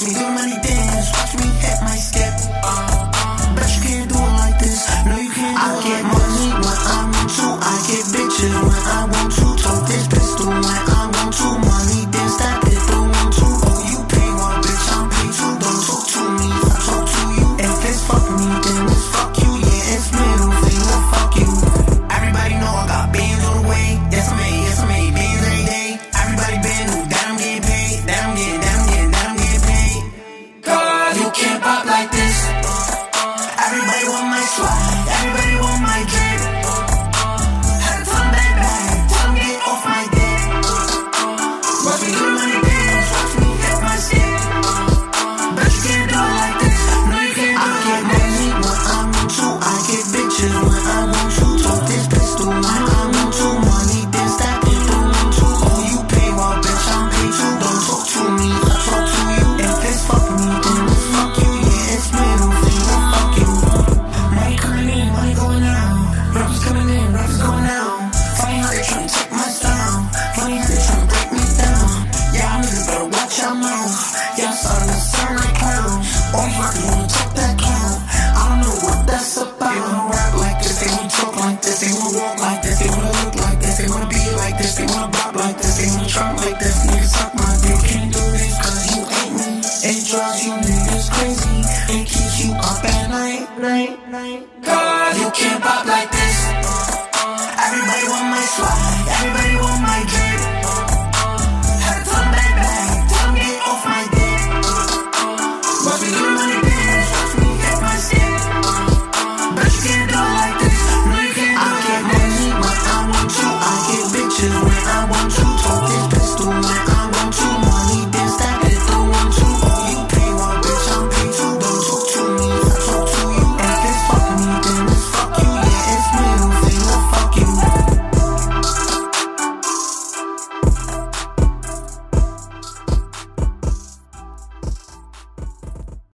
me do money dance, watch me hit my skip. Bet you can't do it like this. No, you can't. I get money when I want to. I get bitches when I want to. Talk this pistol when I want to. Money dance that bitch don't want to. Oh, you pay one, bitch, I'm paid too. Don't talk to me, I talk to you. If it's fuck me, then it's fuck you. Yeah, it's middle finger, fuck you. Everybody know I got bands on the way. Yes, I made bands every day. Everybody been knew that I'm getting paid. That I'm getting paid. Cause you can't pop like this. Everybody want my swag. Everybody want my drip. Had to turn back. Tell me get off my dick. Watch me do money dance. Watch me hit my skip. Bet you can't do it like this. No, you can't do it. I get money when I want to. I get bitches when I want to. Talk this pistol when I want to. Money dance that bitch don't want to. Oh, you pay well, bitch, I'm paid too. Don't talk to me, I talk to you. If it's fuck me, then it's fuck you. Yeah, it's middle finger, fuck you. Money coming in, money going out. Rappers coming in, rappers going out. Funny how they tryna take my style. Funny how they tryna break me down. Yeah, niggas better watch your mouth. Yeah, I'm starting to sound like clowns. All you rappers wanna talk that clown. I don't know what that's about. They wanna rap like this, they wanna talk like this, they wanna walk like this, they wanna look like this, they wanna be like this, they wanna bop like this, they wanna trap like this. Niggas suck my dick, can't do this cause you ain't me. It drives you niggas crazy, it keeps you up at night. Cause you can't pop like this. Everybody want my swag, everybody want my drink.